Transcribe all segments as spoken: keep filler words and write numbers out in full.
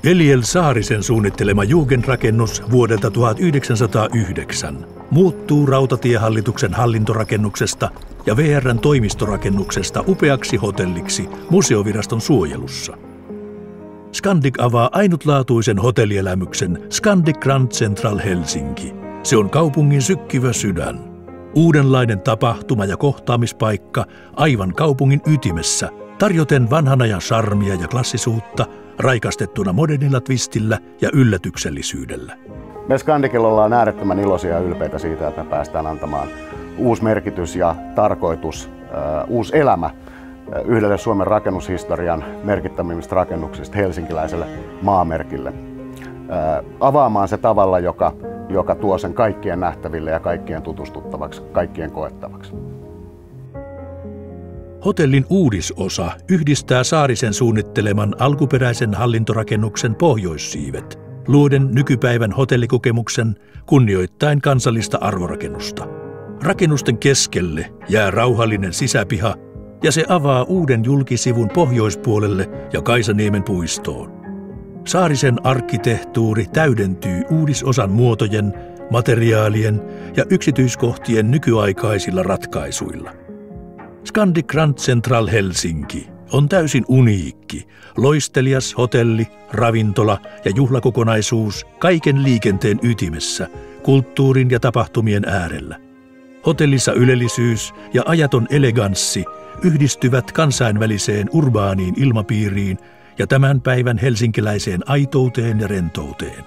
Eliel Saarisen suunnittelema Jugendrakennus vuodelta tuhatyhdeksänsataayhdeksän muuttuu Rautatiehallituksen hallintorakennuksesta ja V R:n toimistorakennuksesta upeaksi hotelliksi museoviraston suojelussa. Scandic avaa ainutlaatuisen hotellielämyksen Scandic Grand Central Helsinki. Se on kaupungin sykkivä sydän. Uudenlainen tapahtuma- ja kohtaamispaikka aivan kaupungin ytimessä, tarjoten vanhan ajan charmia ja klassisuutta, raikastettuna modernilla twistillä ja yllätyksellisyydellä. Me Scandicilla ollaan äärettömän iloisia ja ylpeitä siitä, että me päästään antamaan uusi merkitys ja tarkoitus, uh, uusi elämä yhdelle Suomen rakennushistorian merkittävimmistä rakennuksista, helsinkiläiselle maamerkille. Uh, avaamaan se tavalla, joka, joka tuo sen kaikkien nähtäville ja kaikkien tutustuttavaksi, kaikkien koettavaksi. Hotellin uudisosa yhdistää Saarisen suunnitteleman alkuperäisen hallintorakennuksen pohjoissiivet, luoden nykypäivän hotellikokemuksen kunnioittain kansallista arvorakennusta. Rakennusten keskelle jää rauhallinen sisäpiha ja se avaa uuden julkisivun pohjoispuolelle ja Kaisaniemen puistoon. Saarisen arkkitehtuuri täydentyy uudisosan muotojen, materiaalien ja yksityiskohtien nykyaikaisilla ratkaisuilla. Scandic Grand Central Helsinki on täysin uniikki, loistelias hotelli, ravintola ja juhlakokonaisuus kaiken liikenteen ytimessä, kulttuurin ja tapahtumien äärellä. Hotellissa ylellisyys ja ajaton eleganssi yhdistyvät kansainväliseen urbaaniin ilmapiiriin ja tämän päivän helsinkiläiseen aitouteen ja rentouteen.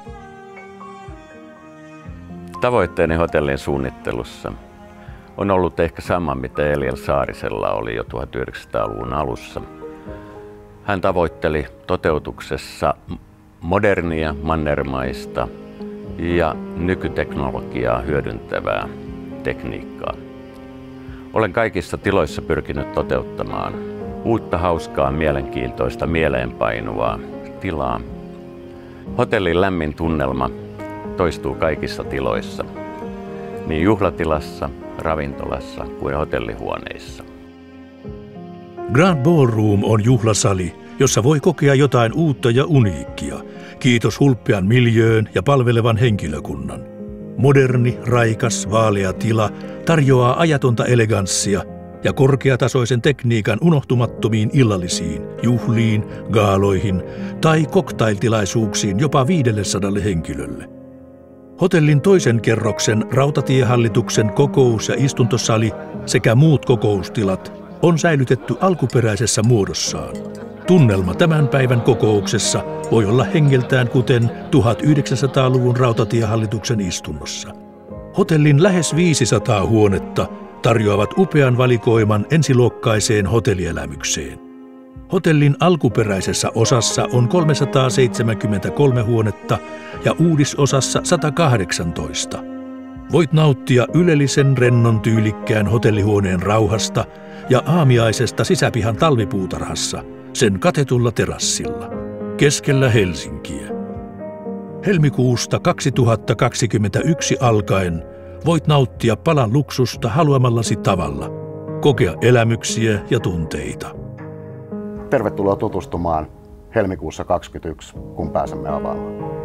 Tavoitteeni hotellin suunnittelussa on ollut ehkä sama, mitä Eliel Saarisella oli jo tuhatyhdeksänsataaluvun alussa. Hän tavoitteli toteutuksessa modernia, mannermaista ja nykyteknologiaa hyödyntävää tekniikkaa. Olen kaikissa tiloissa pyrkinyt toteuttamaan uutta, hauskaa, mielenkiintoista, mieleenpainuvaa tilaa. Hotellin lämmin tunnelma toistuu kaikissa tiloissa, niin juhlatilassa, ravintolassa kuin hotellihuoneissa. Grand Ballroom on juhlasali, jossa voi kokea jotain uutta ja uniikkia, kiitos hulppean miljöön ja palvelevan henkilökunnan. Moderni, raikas, vaalea tila tarjoaa ajatonta eleganssia ja korkeatasoisen tekniikan unohtumattomiin illallisiin, juhliin, gaaloihin tai cocktailtilaisuuksiin jopa viidellesadalle henkilölle. Hotellin toisen kerroksen Rautatiehallituksen kokous- ja istuntosali sekä muut kokoustilat on säilytetty alkuperäisessä muodossaan. Tunnelma tämän päivän kokouksessa voi olla hengeltään kuten tuhatyhdeksänsataaluvun Rautatiehallituksen istunnossa. Hotellin lähes viisisataa huonetta tarjoavat upean valikoiman ensiluokkaiseen hotellielämykseen. Hotellin alkuperäisessä osassa on kolmesataaseitsemänkymmentäkolme huonetta ja uudisosassa sata kahdeksantoista. Voit nauttia ylellisen rennon tyylikkään hotellihuoneen rauhasta ja aamiaisesta sisäpihan talvipuutarhassa, sen katetulla terassilla, keskellä Helsinkiä. Helmikuusta kaksituhattakaksikymmentäyksi alkaen voit nauttia palan luksusta haluamallasi tavalla, kokea elämyksiä ja tunteita. Tervetuloa tutustumaan helmikuussa kaksikymmentäyksi, kun pääsemme avaamaan.